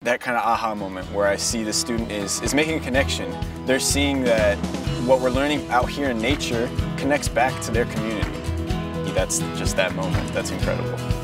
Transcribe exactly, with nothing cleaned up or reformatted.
that kind of aha moment where I see the student is, is making a connection. They're seeing that what we're learning out here in nature connects back to their community. That's just that moment. That's incredible.